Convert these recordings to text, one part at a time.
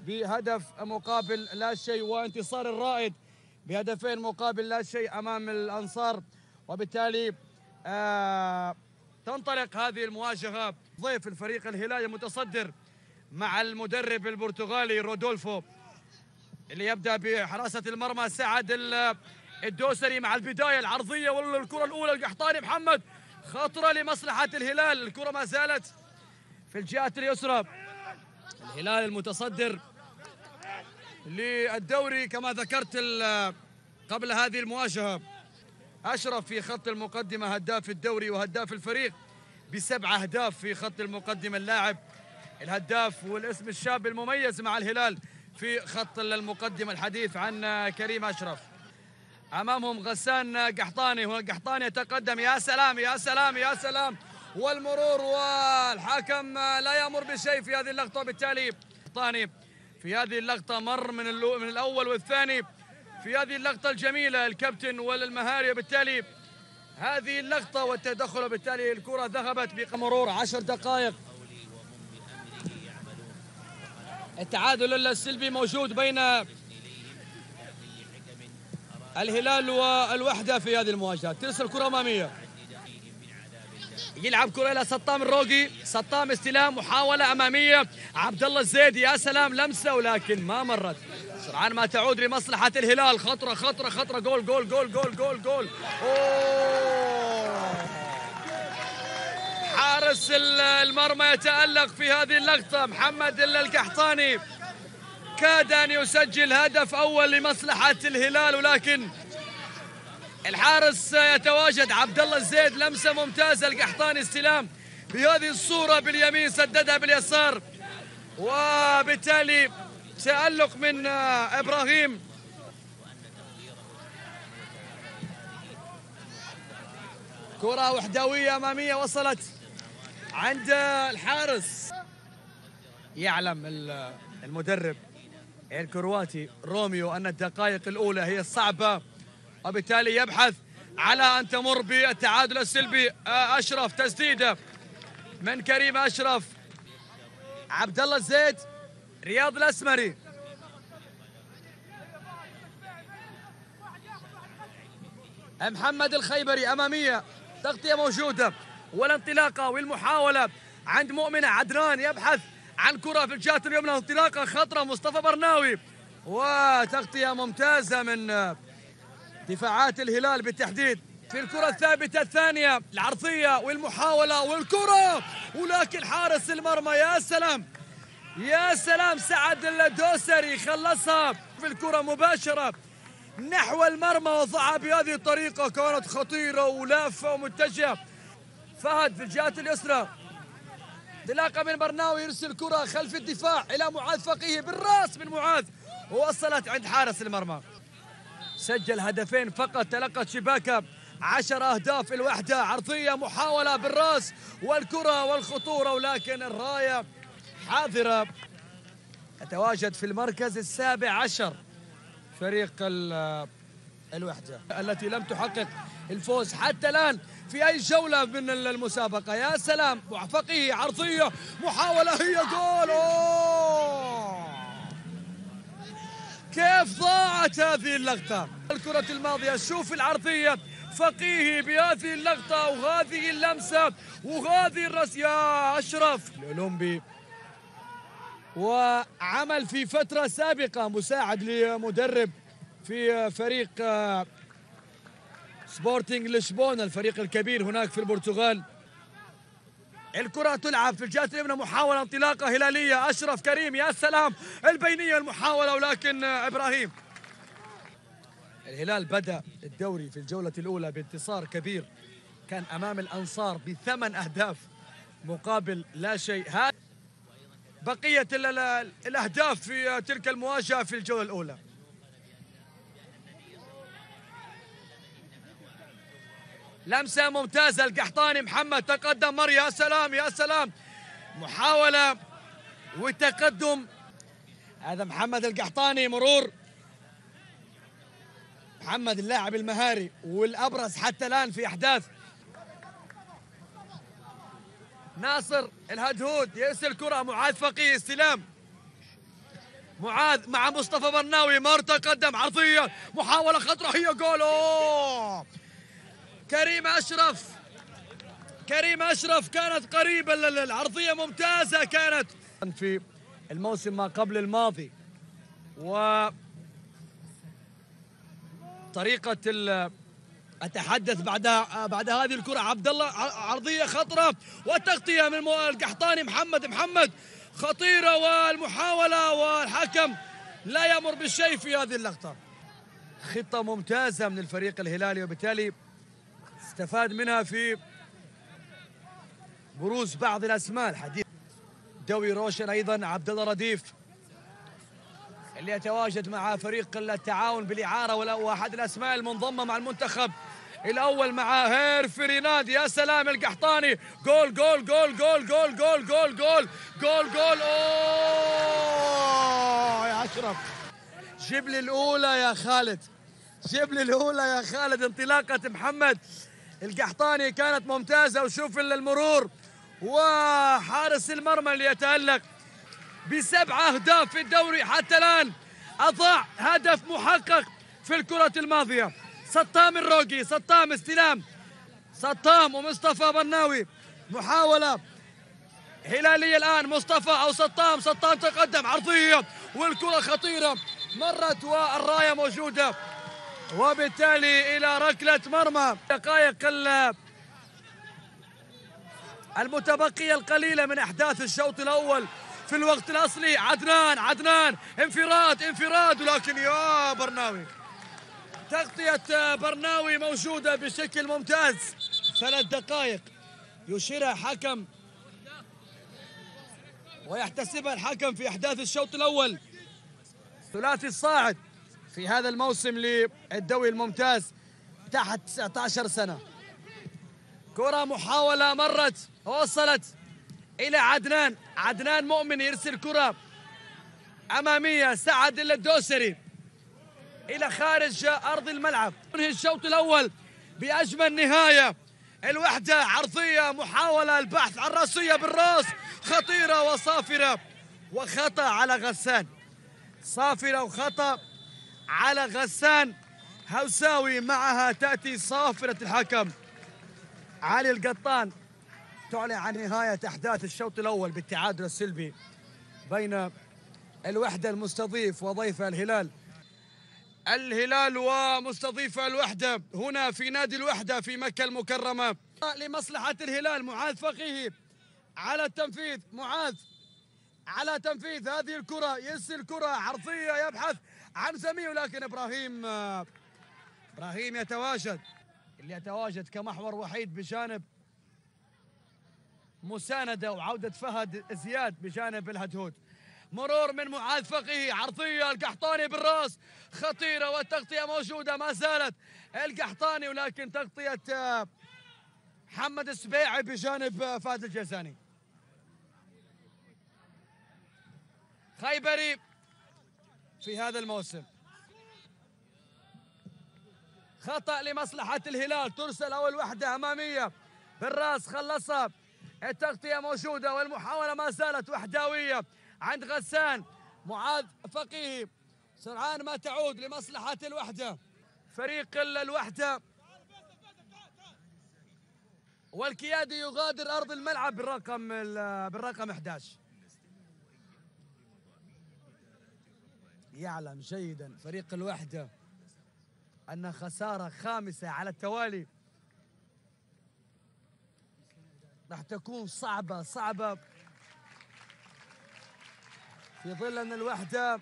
بهدف مقابل لا شيء، وانتصار الرائد بهدفين مقابل لا شيء أمام الأنصار. وبالتالي تنطلق هذه المواجهة. ضيف الفريق الهلالي المتصدر مع المدرب البرتغالي رودولفو، اللي يبدأ بحراسة المرمى سعد الدوسري مع البداية العرضية والكرة الأولى القحطاني محمد، خطرة لمصلحة الهلال. الكرة ما زالت في الجهة اليسرى. الهلال المتصدر للدوري كما ذكرت قبل هذه المواجهة. أشرف في خط المقدمة هداف الدوري وهداف الفريق ب7 أهداف في خط المقدمة، اللاعب الهداف والاسم الشاب المميز مع الهلال في خط المقدمة. الحديث عن كريم أشرف. أمامهم غسان قحطاني، والقحطاني يتقدم. يا سلام يا سلام يا سلام، والمرور والحكم لا يأمر بشيء في هذه اللقطة. وبالتالي قحطاني في هذه اللقطة مر من الأول والثاني في هذه اللقطة الجميلة الكابتن والمهاري. وبالتالي هذه اللقطة والتدخل، وبالتالي الكرة ذهبت بمرور 10 دقائق. التعادل السلبي موجود بين الهلال والوحدة في هذه المواجهة. ترسل كرة أمامية، يلعب كرة إلى سطام الروقي. سطام استلام، محاولة أمامية، عبد الله الزيد يا سلام، لمسة ولكن ما مرت. سرعان ما تعود لمصلحة الهلال. خطرة خطرة خطرة، جول جول جول جول جول جول. أوه. حارس المرمى يتألق في هذه اللقطة محمد القحطاني، كاد أن يسجل هدف أول لمصلحة الهلال، ولكن الحارس يتواجد. عبد الله الزيد لمسة ممتازة، القحطاني استلام بهذه الصورة باليمين، سددها باليسار، وبالتالي تألق من إبراهيم. كرة وحدوية أمامية وصلت عند الحارس. يعلم المدرب الكرواتي روميو أن الدقائق الأولى هي الصعبة، وبالتالي يبحث على أن تمر بالتعادل السلبي. أشرف، تسديدة من كريم أشرف. عبد الله الزيد، رياض الأسمري، محمد الخيبري أمامية، تغطية موجودة والانطلاقة والمحاولة عند مؤمنة. عدنان يبحث عن كرة في الجهة اليمنى، انطلاقة خطرة مصطفى برناوي، وتغطية ممتازة من دفاعات الهلال بالتحديد. في الكرة الثابتة الثانية، العرضية والمحاولة والكرة، ولكن حارس المرمى يا سلام يا سلام، سعد الدوسري خلصها في الكرة مباشرة نحو المرمى وضعها بهذه الطريقة، كانت خطيرة ولافة ومتجهة. فهد في الجهة اليسرى، انطلاقة من برناوي، يرسل كرة خلف الدفاع إلى معاذ فقيه بالراس من معاذ، ووصلت عند حارس المرمى. سجل هدفين فقط، تلقت شباكة 10 أهداف الوحدة. عرضية، محاولة بالراس والكرة والخطورة، ولكن الراية حاضرة. يتواجد في المركز السابع عشر فريق الوحدة التي لم تحقق الفوز حتى الآن في أي جولة من المسابقة. يا سلام، فقيه، عرضية، محاولة، هي جول. أوه. كيف ضاعت هذه اللقطة؟ الكرة الماضية، شوف العرضية، فقيه بهذه اللقطة وهذه اللمسة وهذه الرأس. يا أشرف الأولمبي، وعمل في فترة سابقة مساعد لمدرب في فريق سبورتينغ لشبونة، الفريق الكبير هناك في البرتغال. الكرة تلعب في الجهة اليمنى، محاولة انطلاقة هلالية. أشرف كريم، يا سلام، البينية المحاولة، ولكن إبراهيم. الهلال بدأ الدوري في الجولة الأولى بانتصار كبير، كان أمام الأنصار ب8 أهداف مقابل لا شيء. هذا بقية الأهداف في تلك المواجهة في الجولة الأولى. لمسة ممتازة، القحطاني محمد تقدم، مر، يا سلام يا سلام، محاولة وتقدم. هذا محمد القحطاني، مرور محمد اللاعب المهاري والأبرز حتى الآن في أحداث. ناصر الهدهود يرسل كرة، معاذ فقيه استلام، معاذ مع مصطفى برناوي، مر تقدم عرضية، محاولة خطرة، هي جول. كريم أشرف كانت قريبة، العرضية ممتازة كانت في الموسم ما قبل الماضي. وطريقة أتحدث بعد هذه الكرة، عبد الله عرضية خطرة والتغطية من القحطاني محمد خطيرة، والمحاولة والحكم لا يأمر بالشيء في هذه اللقطة. خطة ممتازة من الفريق الهلالي، وبالتالي استفاد منها في بروز بعض الأسماء الحديث. دوي روشن، أيضا عبد الله رديف اللي يتواجد مع فريق التعاون بالإعارة، وأحد الأسماء المنضمة مع المنتخب الأول مع هيرفي ريناد. يا سلام القحطاني، جول جول جول جول جول جول جول جول جول جول. يا أشرف، جيب لي الأولى يا خالد، جيب لي الأولى يا خالد. انطلاقة محمد القحطاني كانت ممتازة، وشوف المرور وحارس المرمى اللي يتألق ب7 أهداف في الدوري حتى الآن، أضاع هدف محقق في الكرة الماضية. سطام الروقي، سطام استلام، سطام ومصطفى برناوي، محاولة هلالية الآن، مصطفى أو سطام تقدم عرضية، والكرة خطيرة مرت والراية موجودة، وبالتالي إلى ركلة مرمى. دقائق المتبقية القليلة من أحداث الشوط الأول في الوقت الأصلي. عدنان انفراد، ولكن يا برناوي، تغطية برناوي موجودة بشكل ممتاز. 3 دقائق يشيرها حكم ويحتسبها الحكم في أحداث الشوط الأول. ثلاثي الصاعد في هذا الموسم للدوري الممتاز تحت 19 سنة. كرة محاولة مرت وصلت إلى عدنان مؤمن، يرسل كرة أمامية، سعد الدوسري إلى خارج أرض الملعب. ينهي الشوط الأول بأجمل نهاية. الوحدة عرضية، محاولة البحث عن راسية بالراس، خطيرة وصافرة، وخطأ على غسان. صافرة وخطأ على غسان هوساوي، معها تأتي صافرة الحكم علي القطان تعلن عن نهاية أحداث الشوط الأول بالتعادل السلبي بين الوحدة المستضيف وضيف الهلال ومستضيف الوحدة هنا في نادي الوحدة في مكة المكرمة. لمصلحة الهلال معاذ فقيهي على التنفيذ، معاذ على تنفيذ هذه الكرة، يرسل كرة عرضية يبحث عن زميله، لكن إبراهيم يتواجد كمحور وحيد بجانب مساندة وعودة فهد زياد بجانب الهدهود. مرور من معاذ فقيهي، عرضية القحطاني بالراس، خطيرة، والتغطية موجودة ما زالت القحطاني، ولكن تغطية محمد السبيعي بجانب فهد الجزاني. خيبري في هذا الموسم، خطأ لمصلحة الهلال، ترسل أول وحدة أمامية بالراس، خلصها، التغطية موجودة، والمحاولة ما زالت وحداوية عند غسان. معاذ فقيهي سرعان ما تعود لمصلحة الوحدة، فريق الوحدة، والكيادي يغادر أرض الملعب بالرقم 11. يعلم جيدا فريق الوحدة أن خسارة خامسة على التوالي راح تكون صعبة في ظل أن الوحدة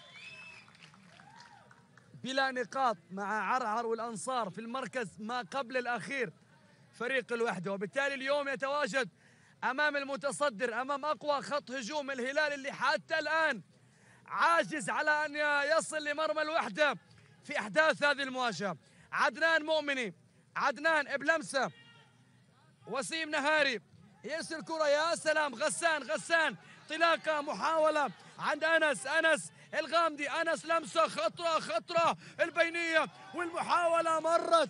بلا نقاط مع عرعر والأنصار في المركز ما قبل الأخير فريق الوحدة، وبالتالي اليوم يتواجد أمام المتصدر، أمام أقوى خط هجوم الهلال اللي حتى الآن عاجز على أن يصل لمرمى الوحدة في أحداث هذه المواجهة. عدنان مؤمني، عدنان بلمسة، وسيم نهاري يرسل كرة، يا سلام، غسان انطلاقة، محاولة عند أنس الغامدي، أنس لمسة خطرة البينية، والمحاولة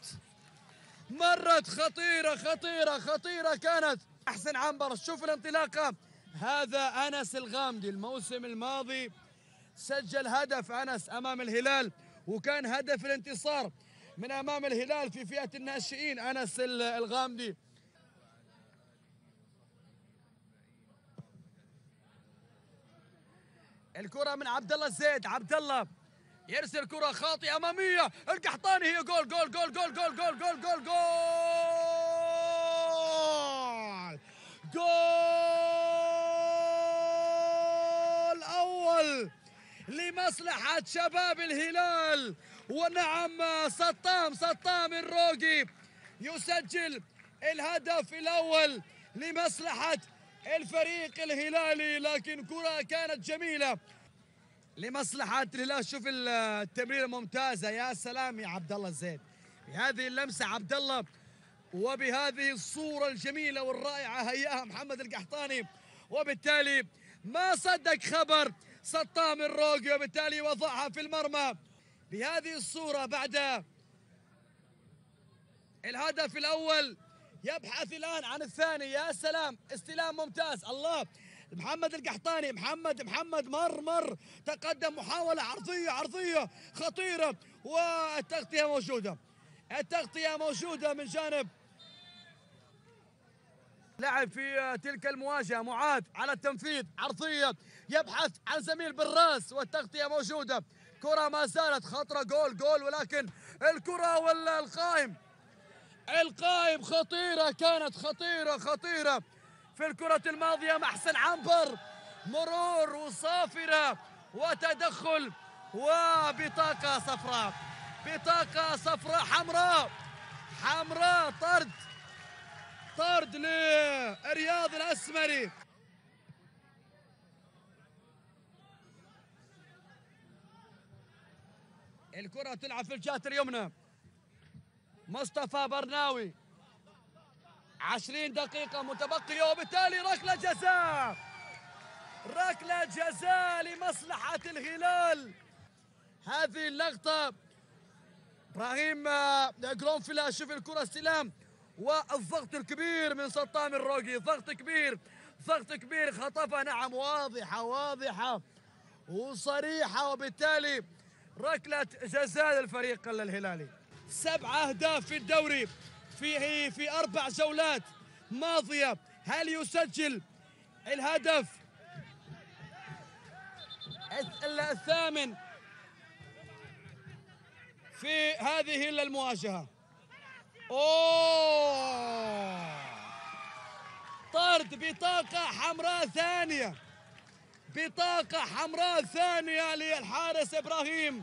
مرت خطيرة كانت. أحسن عنبر، شوف الانطلاقة، هذا أنس الغامدي الموسم الماضي سجل هدف أنس أمام الهلال، وكان هدف الانتصار من أمام الهلال في فئة الناشئين أنس الغامدي. الكرة من عبد الله الزيد، عبد الله يرسل كرة خاطئة أمامية، القحطاني هي جول جول جول جول جول جول جول جول جول جول أول لمصلحة شباب الهلال. ونعم سطام الروقي يسجل الهدف الأول لمصلحة الفريق الهلالي، لكن كرة كانت جميلة لمصلحة الهلال. شوف التمريرة ممتازة، يا سلام يا عبد الله الزيد، بهذه اللمسة عبد الله وبهذه الصورة الجميلة والرائعة هياها محمد القحطاني، وبالتالي ما صدق خبر سطام الروقي، وبالتالي وضعها في المرمى بهذه الصورة بعد الهدف الأول. يبحث الآن عن الثاني، يا سلام استلام ممتاز، الله محمد القحطاني، محمد مر تقدم، محاولة عرضية خطيرة، التغطية موجودة من جانب لعب في تلك المواجهة معاذ على التنفيذ، عرضية يبحث عن زميل بالراس، والتغطية موجودة، كرة ما زالت خطرة، جول، ولكن الكرة القائم خطيرة، كانت خطيرة في الكرة الماضية. محسن عنبر مرور وصافرة وتدخل وبطاقة صفراء حمراء، طرد لرياض الأسمري. الكرة تلعب في الجهة اليمنى، مصطفى برناوي، 20 دقيقة متبقية، وبالتالي ركلة جزاء لمصلحة الهلال. هذه اللقطة إبراهيم جرونفيلا، شوف الكرة استلام والضغط الكبير من سطام الروقي، ضغط كبير خطفها، نعم، واضحة وصريحة، وبالتالي ركلة جزاء للفريق الهلالي. 7 أهداف في الدوري في 4 جولات ماضية، هل يسجل الهدف الثامن في هذه المواجهة؟ طرد، بطاقة حمراء ثانية للحارس إبراهيم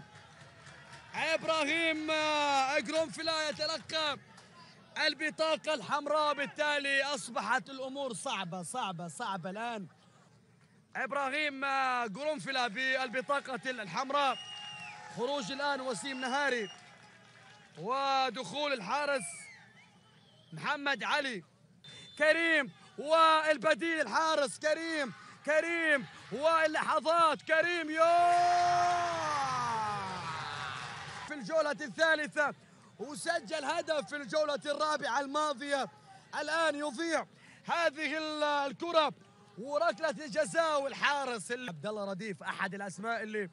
جرونفيلا، يتلقى البطاقة الحمراء، بالتالي أصبحت الأمور صعبة الآن. إبراهيم جرونفيلا بالبطاقة الحمراء، خروج الآن وسيم نهاري، ودخول الحارس محمد علي كريم، والبديل الحارس كريم واللحظات كريم في الجولة الثالثة، وسجل هدف في الجولة الرابعة الماضية. الآن يضيع هذه الكرة وركلة الجزاء، والحارس عبد الله رديف أحد الأسماء اللي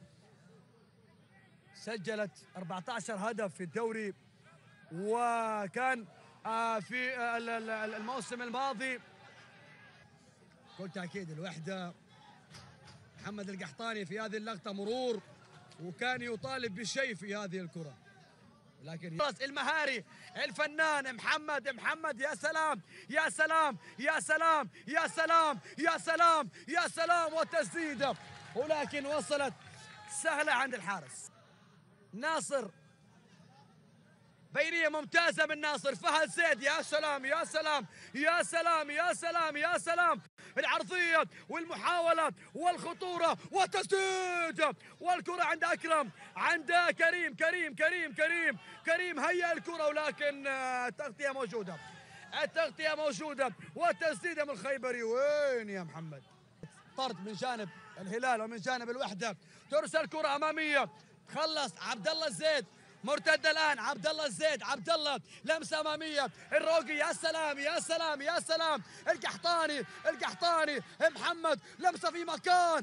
سجلت 14 هدف في الدوري، وكان في الموسم الماضي بكل تأكيد الوحدة. محمد القحطاني في هذه اللقطة مرور، وكان يطالب بالشيء في هذه الكرة، لكن المهاري الفنان محمد يا سلام والتسديدة، ولكن وصلت سهلة عند الحارس ناصر. بينية ممتازة من ناصر، فهد زيد، يا سلام العرضية والمحاولة والخطورة والتسديد، والكرة عند أكرم، عند كريم هيا الكرة، ولكن التغطية موجودة والتسديدة من الخيبري. وين يا محمد؟ طرد من جانب الهلال ومن جانب الوحدة، ترسل كرة أمامية، تخلص عبد الله الزيد، مرتدة الآن عبد الله الزيد، عبد الله لمسة أمامية، الروقي يا سلام يا سلام يا سلام، القحطاني محمد لمسة في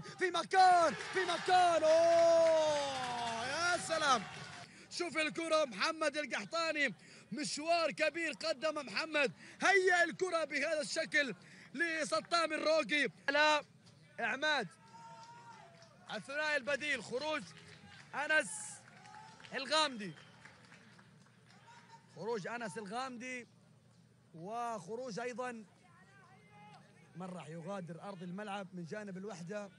مكان أوه يا سلام. شوف الكرة محمد القحطاني، مشوار كبير قدم محمد، هيأ الكرة بهذا الشكل لسطام الروقي. لا عماد الثنائي البديل، خروج أنس الغامدي، وخروج أيضا من راح يغادر أرض الملعب من جانب الوحدة.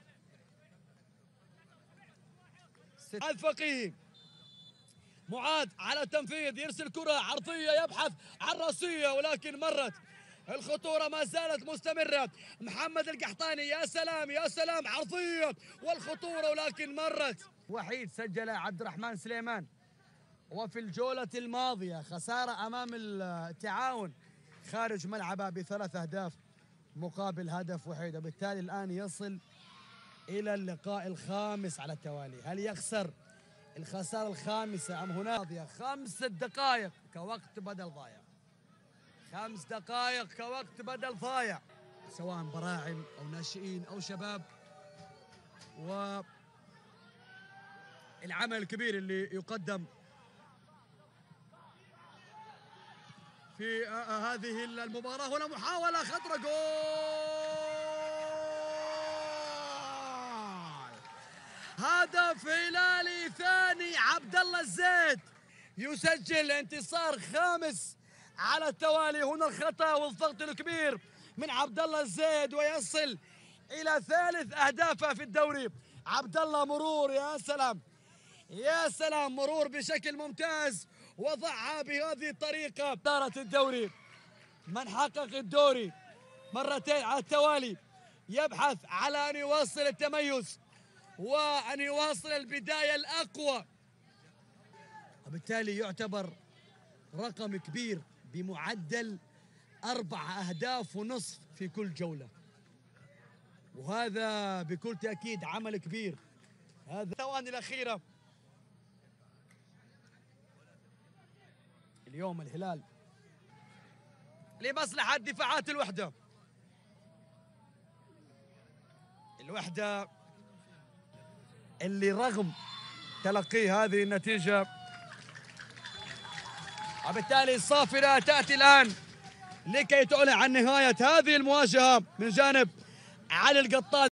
الفقيه معاذ على التنفيذ، يرسل كرة عرضية، يبحث عن راسية ولكن مرت، الخطورة ما زالت مستمرة. محمد القحطاني يا سلام يا سلام، عرضية والخطورة ولكن مرت. وحيد سجل عبد الرحمن سليمان، وفي الجولة الماضية خسارة أمام التعاون خارج ملعبه ب3 أهداف مقابل هدف وحيد، وبالتالي الآن يصل إلى اللقاء الخامس على التوالي. هل يخسر الخسارة الخامسة أم هناك 5 دقائق كوقت بدل ضايع، 5 دقائق كوقت بدل ضايع، سواء براعم أو ناشئين أو شباب، والعمل الكبير اللي يقدم في هذه المباراة. هنا محاولة خطرة، جول، هدف هلالي ثاني، عبد الله الزيد يسجل انتصار خامس على التوالي. هنا الخطأ والضغط الكبير من عبد الله الزيد، ويصل إلى 3 أهدافه في الدوري. عبد الله مرور، يا سلام يا سلام، مرور بشكل ممتاز، وضعها بهذه الطريقة. إدارة الدوري، من حقق الدوري مرتين على التوالي يبحث على أن يواصل التميز وأن يواصل البداية الأقوى، وبالتالي يعتبر رقم كبير بمعدل 4 أهداف ونصف في كل جولة، وهذا بكل تأكيد عمل كبير. هذا الثواني الأخيرة اليوم الهلال لمصلحة دفاعات الوحدة اللي رغم تلقي هذه النتيجة، وبالتالي الصافرة تأتي الآن لكي تعلن عن نهاية هذه المواجهة من جانب علي القطان.